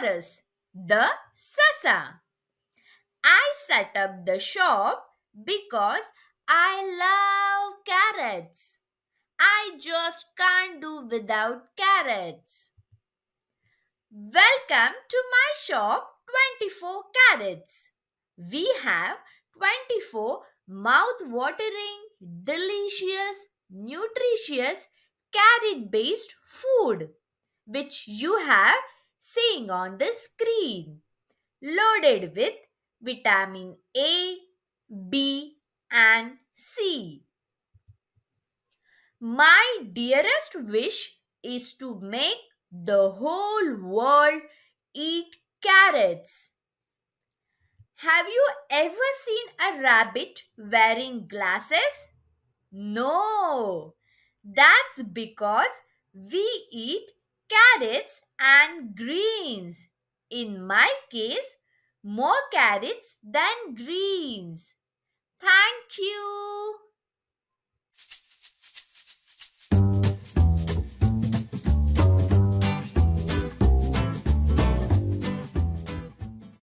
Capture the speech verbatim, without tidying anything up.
chorus, the Sasa. I set up the shop because I love carrots. I just can't do without carrots. Welcome to my shop twenty-four carrots. We have twenty-four mouth-watering, delicious, nutritious carrot-based food which you have seeing on the screen, loaded with vitamin A, B and C. My dearest wish is to make the whole world eat carrots. Have you ever seen a rabbit wearing glasses? No, that's because we eat carrots and greens. In my case, more carrots than greens. Thank you.